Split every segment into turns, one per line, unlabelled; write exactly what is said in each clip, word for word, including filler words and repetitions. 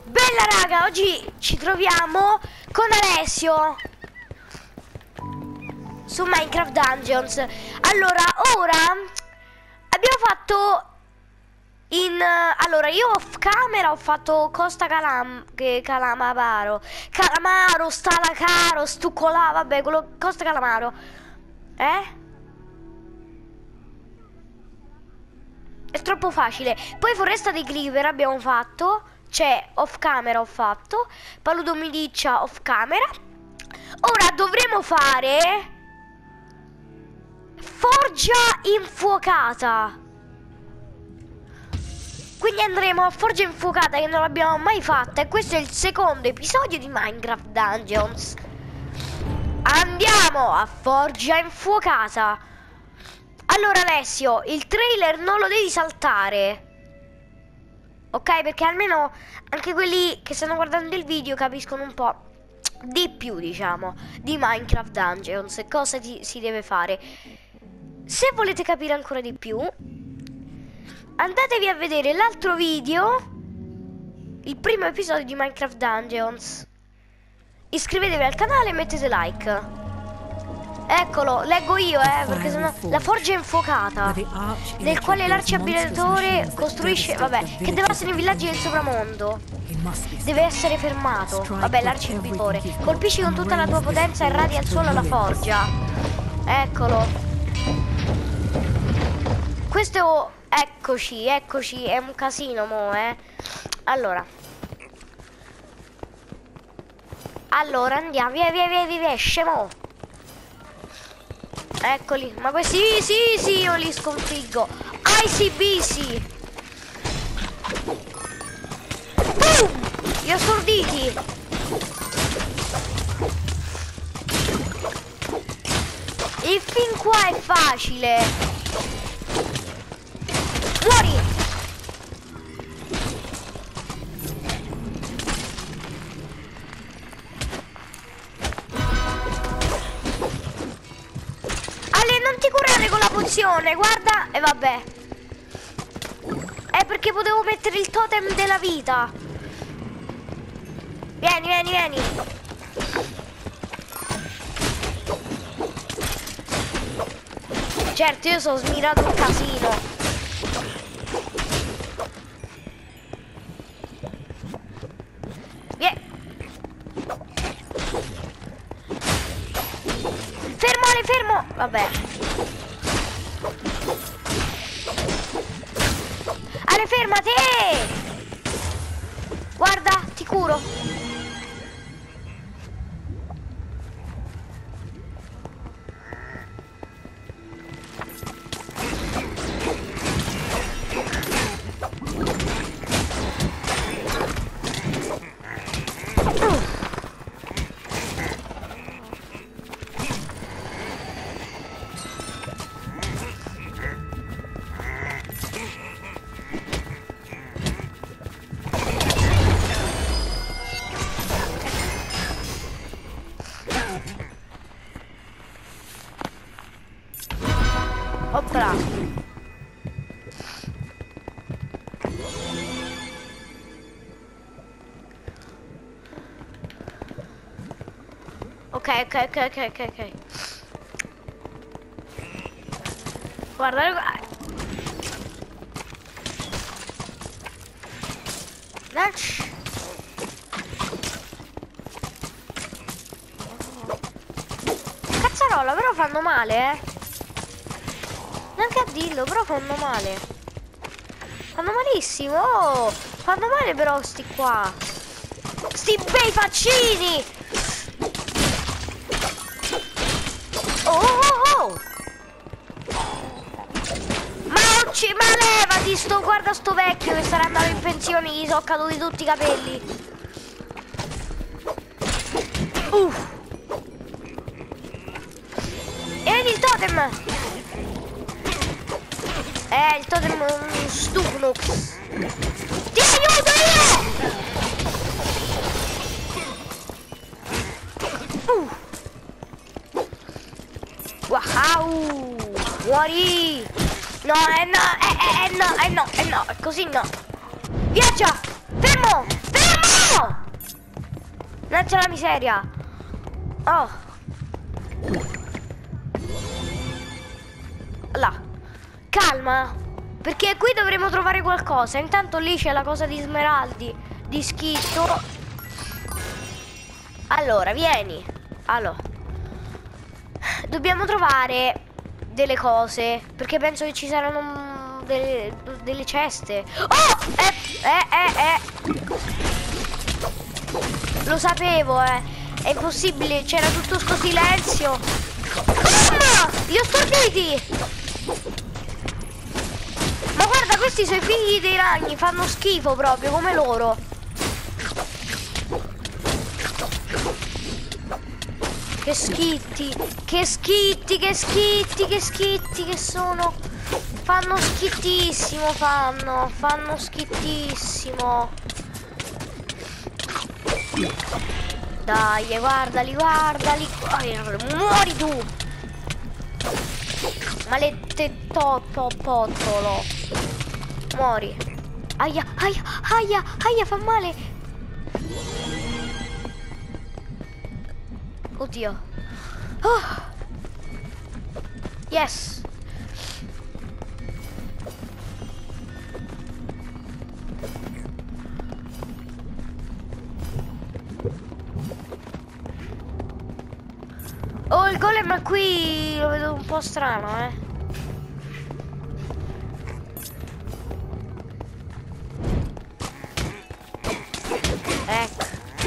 Bella raga, oggi ci troviamo con Alessio su Minecraft Dungeons. Allora, ora abbiamo fatto in... Allora, io off camera ho fatto Costa Calam... che Calamaro Calamaro, Stalacaro, Stuccolà, vabbè, quello Costa Calamaro. Eh? È troppo facile. Poi Foresta dei Creeper abbiamo fatto. Cioè, off camera ho fatto. Paludo Midiccia off camera. Ora dovremo fare Forgia infuocata. Quindi andremo a Forgia infuocata, che non l'abbiamo mai fatta. E questo è il secondo episodio di Minecraft Dungeons. Andiamo a Forgia infuocata. Allora Alessio, il trailer non lo devi saltare, ok? Perché almeno anche quelli che stanno guardando il video capiscono un po' di più, diciamo, di Minecraft Dungeons e cosa ti, si deve fare. Se volete capire ancora di più, andatevi a vedere l'altro video, il primo episodio di Minecraft Dungeons. Iscrivetevi al canale e mettete like. Eccolo, leggo io, eh, perché sennò... La forgia infuocata, nel quale l'arciabitatore costruisce... Vabbè, che devastano i villaggi del sopramondo. Deve essere fermato. Vabbè, l'arciabitore. Colpisci con tutta la tua potenza e radia il suolo alla forgia. Eccolo. Questo... Eccoci, eccoci, è un casino mo, eh. Allora. Allora, andiamo, via, via, via, via, via, scemo. Eccoli, ma questi sì, sì, io li sconfiggo. Icy busy. Boom! Li ho storditi. E fin qua è facile. Muori! Non ti curare con la pozione, guarda. E vabbè. È perché potevo mettere il totem della vita. Vieni, vieni, vieni. Certo, io sono smirato un casino. Vieni. Fermo, Ale, fermo. Vabbè. Ale, fermati! Guarda, ti curo. Opla. Ok, ok, ok, ok, ok, ok. Guarda, guarda. Dash. Cazzarola, però fanno male, eh. Neanche a dirlo, però fanno male. Fanno malissimo. Oh, fanno male però sti qua. Sti bei faccini. Oh, oh, oh. Ma, ci, ma levati sto, guarda sto vecchio che sarà andato in pensione, gli sono caduti tutti i capelli. Uff. E vedi il totem. Eh, il totem è un Stupnux. Ti aiuto io! Uh. Wow! Muori! No, eh no, eh, eh, eh no, eh no, eh no, così no. Viaggia! Fermo! Fermo! Mannaggia la miseria. Oh. Là. Calma. Perché qui dovremo trovare qualcosa. Intanto lì c'è la cosa di smeraldi. Di schitto. Allora, vieni. Allora. Dobbiamo trovare delle cose. Perché penso che ci saranno delle, delle ceste. Oh! Eh, eh, eh, eh. Lo sapevo, eh. È impossibile, c'era tutto sto silenzio. Ah! Li ho storditi! Ma guarda, questi sono i figli dei ragni, fanno schifo proprio, come loro. Che schitti, che schitti, che schitti, che schitti che sono. Fanno schittissimo, fanno, fanno schittissimo. Dai, guardali, guardali. Oh, muori tu. Maledetto pottolo. Muori. Aia, aia, aia, aia, fa male. Oddio. Oh. Yes. Oh, il golem qui lo vedo un po' strano, eh. Ecco.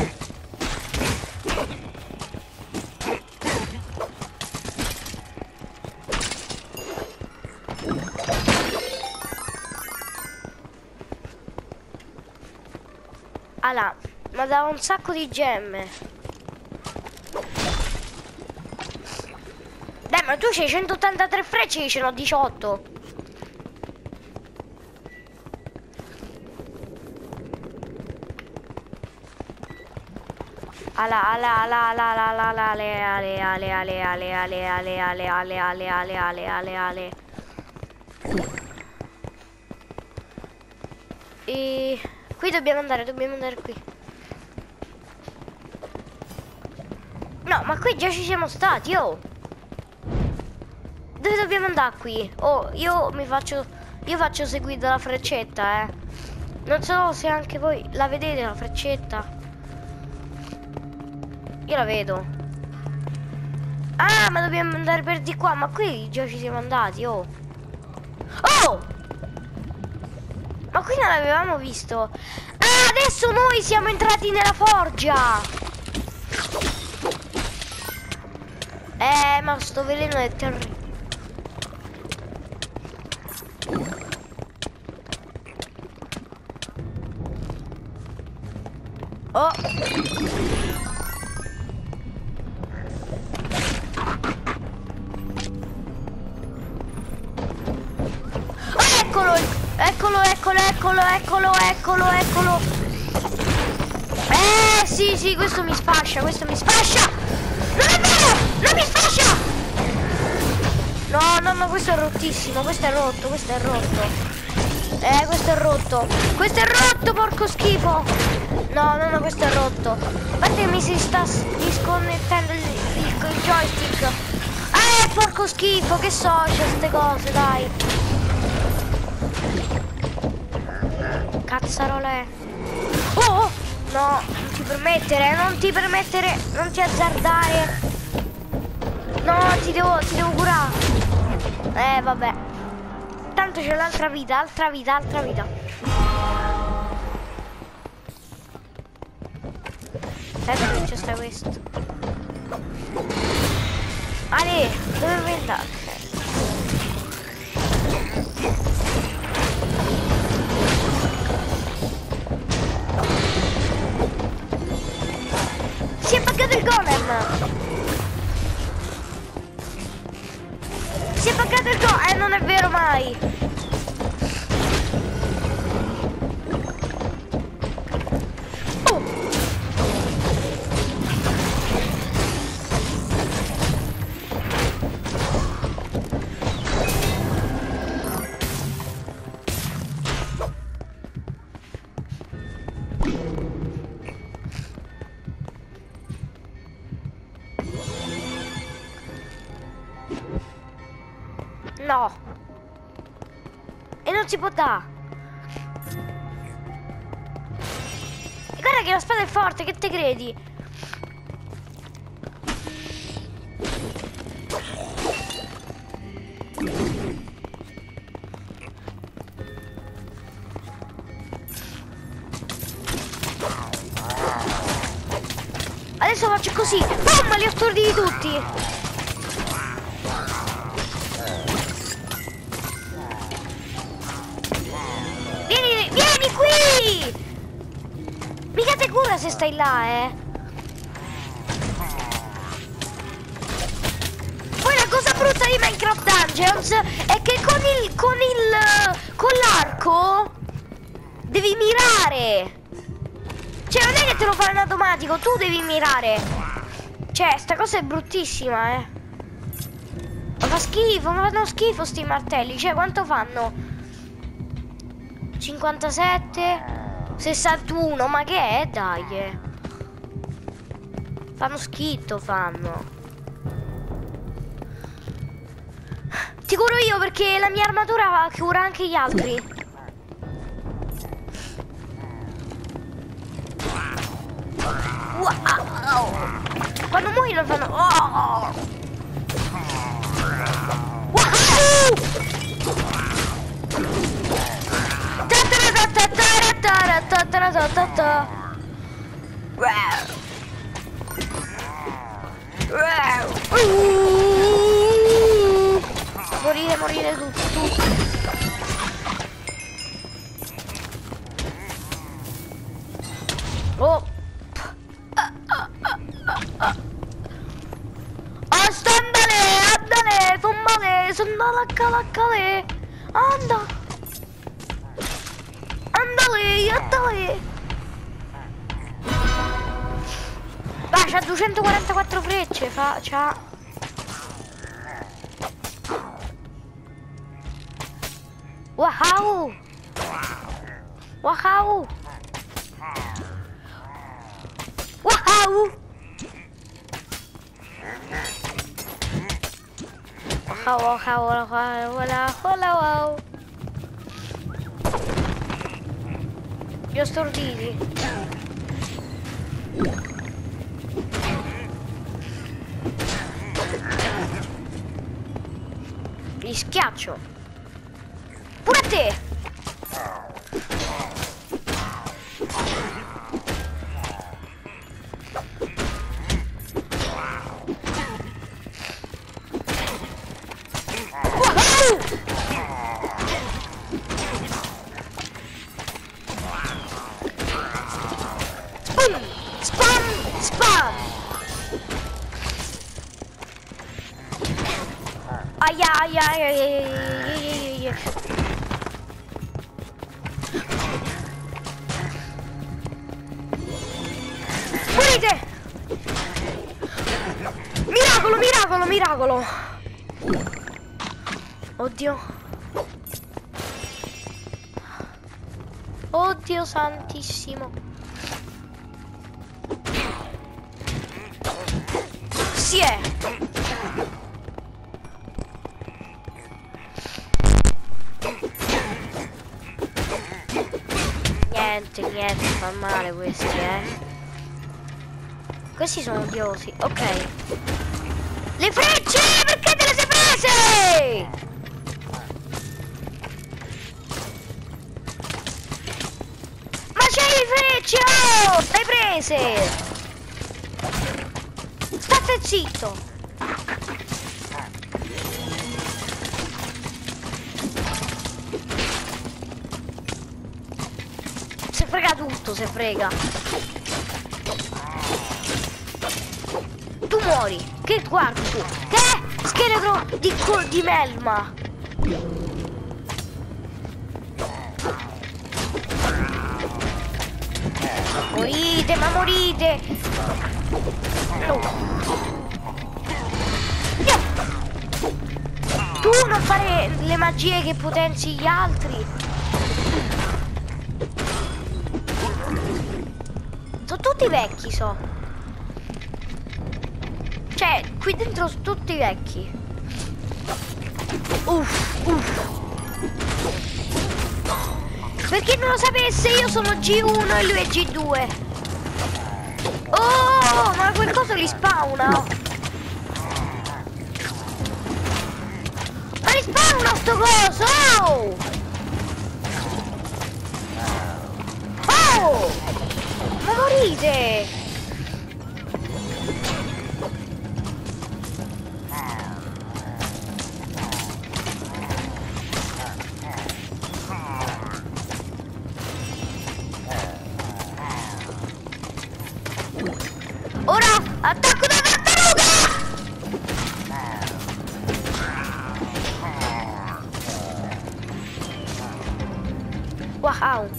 Allora, ma dà un sacco di gemme. Dai, ma tu c'hai centottantatré frecce, io ce n'ho diciotto. Ala, ala, ala, ala, ala, ala, ale, ale, ale, ale, ale, ale, ale, ale, ale, ale, ale, ale, ale, ale. E qui dobbiamo andare, dobbiamo andare qui. No, ma qui già ci siamo stati, oh. Dove dobbiamo andare qui? Oh, io mi faccio... Io faccio seguire dalla freccetta, eh. Non so se anche voi la vedete, la freccetta. Io la vedo. Ah, ma dobbiamo andare per di qua. Ma qui già ci siamo andati, oh. Oh! Ma qui non l'avevamo visto. Ah, adesso noi siamo entrati nella forgia. Eh, ma sto veleno è terribile. Oh! Eccolo, eccolo, eccolo, eccolo, eccolo, eccolo, eccolo. Eh, sì, sì, questo mi sfascia, questo mi sfascia. Non è vero, non mi sfascia. No, no, no, questo è rottissimo, questo è rotto, questo è rotto. Eh, questo è rotto. Questo è rotto, porco schifo. No, no, no, questo è rotto. Guarda che mi si sta disconnettendo il, il, il joystick. Eh, porco schifo, che so, c'è queste cose, dai. Cazzarole. Oh, oh, no, non ti permettere, non ti permettere, non ti azzardare. No, ti devo, ti devo curare. Eh, vabbè. Tanto c'è l'altra vita, altra vita, altra vita. Sai perché c'è sta questo? Ale, dove vuoi andare? Si è buggato il golem! Si è buggato il golem! Eh, non è vero mai! Oh! No. E non si può dare. E guarda che la spada è forte, che te credi? Adesso faccio così. Boom, li ho storditi tutti. Vieni, vieni qui. Mica te cura se stai là, eh. Poi la cosa brutta di Minecraft Dungeons è che con il con il con l'arco devi mirare. Cioè non è che te lo fa in automatico, tu devi mirare. Cioè sta cosa è bruttissima, eh. Ma fa schifo, ma fanno schifo sti martelli. Cioè quanto fanno? cinquantasette, sessantuno, ma che è? Dai, eh. Fanno schifo, fanno. Ti curo io perché la mia armatura cura anche gli altri. Wow. Quando muoiono fanno oh. Wow. Morire, morire tutti, tutti. Oh. Astandale, andale, tombale, sondala calacale. Anda. Andale, andale. Va, c'ha duecentoquarantaquattro frecce, fa, c'ha. Wow. Wow. Wow. Wow, wow, wow, wow, wow. Li ho storditi. Li schiaccio. Pure a te. Aia, aia, aia, aia, aia, aia. Morite! Miracolo, miracolo, miracolo! Oddio. Oddio santissimo. Si è. Niente, niente, fa male questi, eh. Questi sono odiosi, ok. Le frecce, perché te le sei prese? Ma c'hai le frecce, oh! L'hai prese! State zitto! Se frega tutto, se frega. Tu muori. Che guardi tu? Che? Scheletro di, di melma. Morite, ma morite. No. Tu non fare le magie che potenzi gli altri. Sono tutti vecchi, so. Cioè, qui dentro sono tutti vecchi. Uff, uff. Per chi non lo sapesse, io sono G uno e lui è G due. Oh, ma quel coso li spawna. Ma li spawna sto coso! Oh! Oh! Ma morite! Ora attacco da tartaruga! Wow!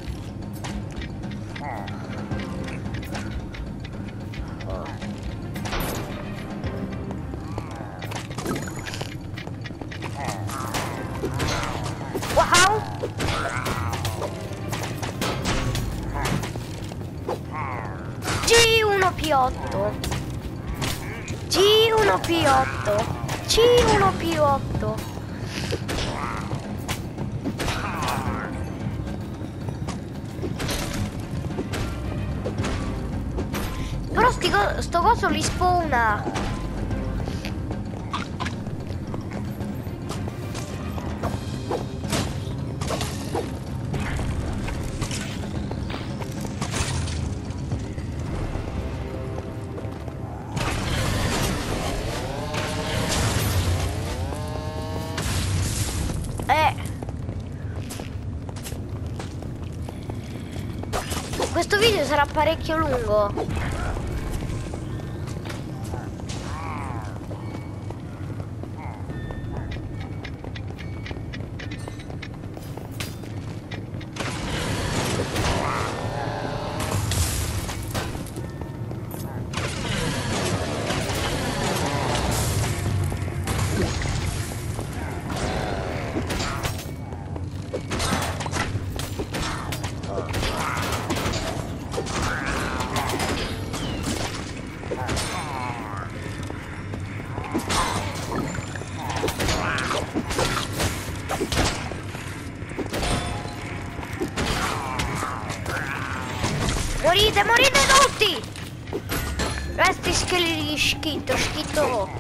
Wow! G uno P otto G uno P otto G uno P otto Però sti co sto coso li spawna. Eh. Questo video sarà parecchio lungo. Morite, morite tutti! Resti scheletri di schitto, schitto.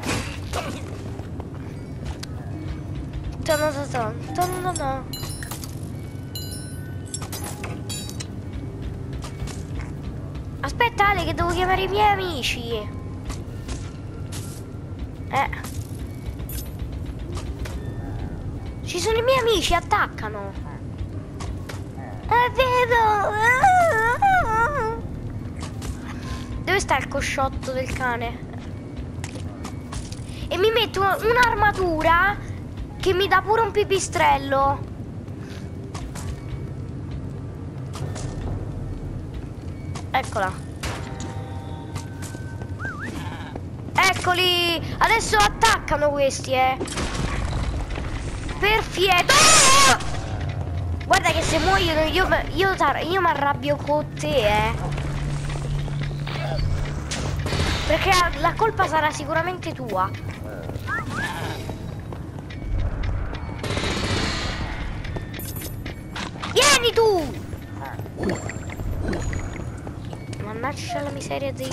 No. Aspetta Ale che devo chiamare i miei amici. Eh. Ci sono i miei amici, attaccano. Eh, vedo. Dove sta il cosciotto del cane? E mi metto un'armatura che mi dà pure un pipistrello. Eccola. Eccoli. Adesso attaccano questi, eh. Perfetto. Ah! Guarda che se muoiono io, io, io mi arrabbio con te, eh. Perché la colpa sarà sicuramente tua. Vieni tu! Mannaggia la miseria dei...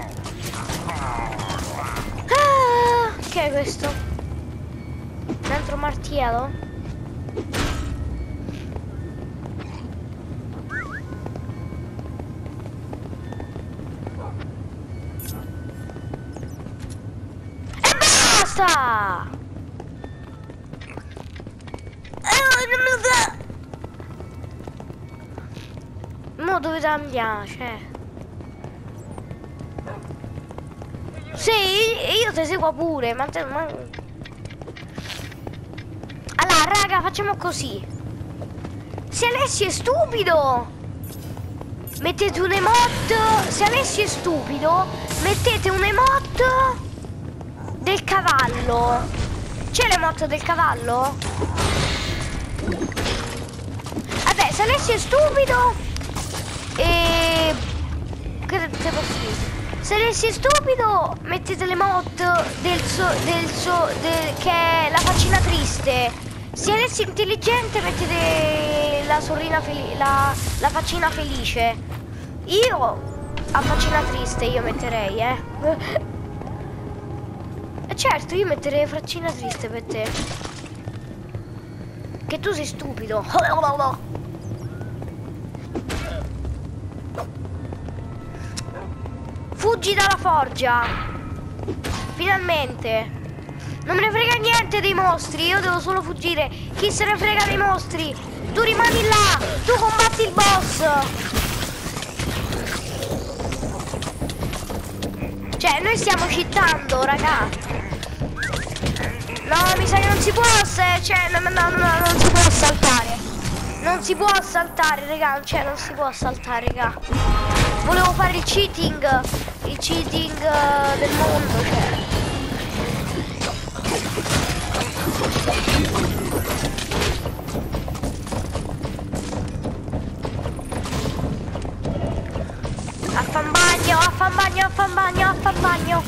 Ah, che è questo? Un altro martello? Basta! Mo dove andiamo? Cioè. Sì, io ti seguo pure, ma, te, ma... Allora, raga, facciamo così. Se Alessio è stupido, mettete un emote. Se Alessio è stupido, mettete un emote del cavallo. C'è l'emote del cavallo? Vabbè, se Alessio è stupido e... che te posso dire? Se Se sei stupido, mettete le mod del suo, del suo, del, che è la faccina triste. Se eressi intelligente, mettete la sorrina felice, la, la faccina felice. Io a faccina triste io metterei, eh. E certo, io metterei faccina triste per te. Che tu sei stupido. Fuggi dalla forgia. Finalmente. Non me ne frega niente dei mostri. Io devo solo fuggire. Chi se ne frega dei mostri? Tu rimani là. Tu combatti il boss. Cioè noi stiamo cheatando, raga. No, mi sa che non si può. Cioè no, no, no, no, non si può saltare. Non si può saltare, raga. Cioè non si può saltare, raga. Volevo fare il cheating. Il cheating uh, del mondo, cioè. Affan bagno, affan bagno, affan bagno, affan bagno.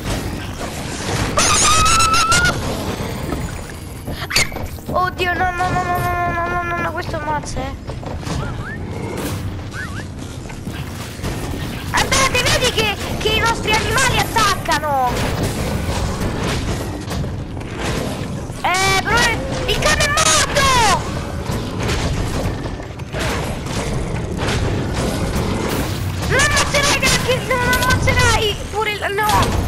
Oddio, no, no, no, no, no, no, no, no, no, questo ammazza, eh. Andate, vedi che, che i nostri animali attaccano. Eh, però il cane è morto. Non ammazzerai neanche, non ammazzerai pure il, no.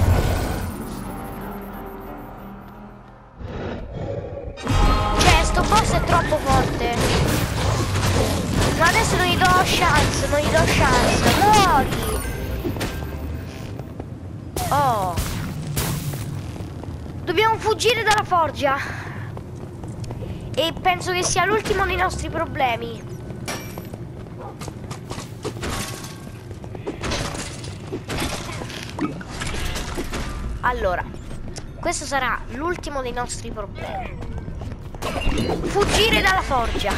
Cioè, sto boss è troppo forte. Ma adesso non gli do chance, non gli do chance. Muori. Oh. Dobbiamo fuggire dalla forgia. E penso che sia l'ultimo dei nostri problemi. Allora, questo sarà l'ultimo dei nostri problemi. Fuggire dalla forgia.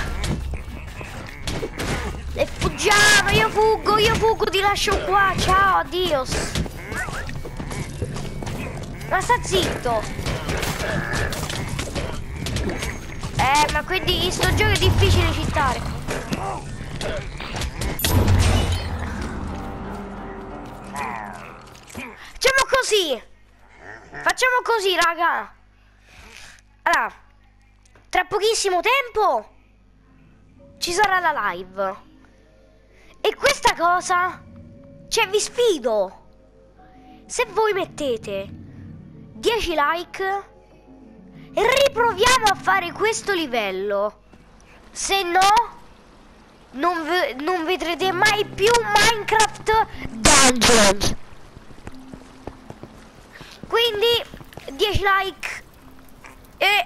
E fuggiamo, io fuggo, io fuggo, ti lascio qua, ciao, addios. Ma sta zitto. Eh, ma quindi in sto gioco è difficile cheatare. Facciamo così. Facciamo così, raga. Allora, tra pochissimo tempo ci sarà la live. E questa cosa, cioè vi sfido. Se voi mettete dieci like e riproviamo a fare questo livello, se no non, ve non vedrete mai più Minecraft Dungeons. Quindi dieci like e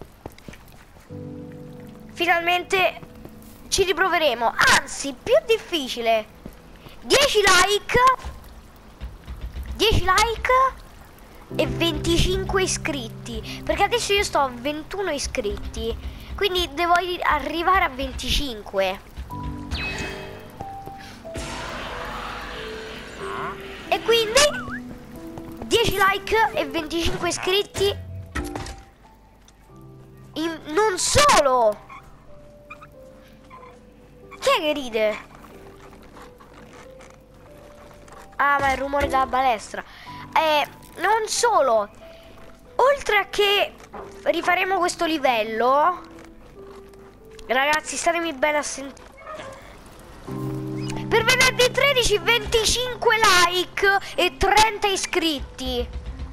finalmente ci riproveremo. Anzi, più difficile, dieci like dieci like e venticinque iscritti, perché adesso io sto a ventuno iscritti, quindi devo arrivare a venticinque. E quindi dieci like e venticinque iscritti. In, non solo. Chi è che ride? Ah, ma è il rumore della balestra. Eh, non solo. Oltre a che rifaremo questo livello, ragazzi, statemi bene a sentire. Per venerdì tredici venticinque like e trenta iscritti.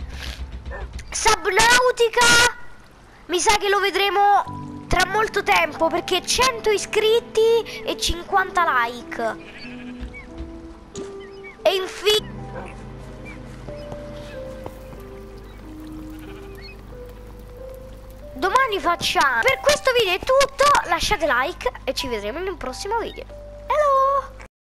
Subnautica mi sa che lo vedremo tra molto tempo, perché cento iscritti e cinquanta like. E infine domani facciamo. Per questo video è tutto. Lasciate like e ci vedremo in un prossimo video.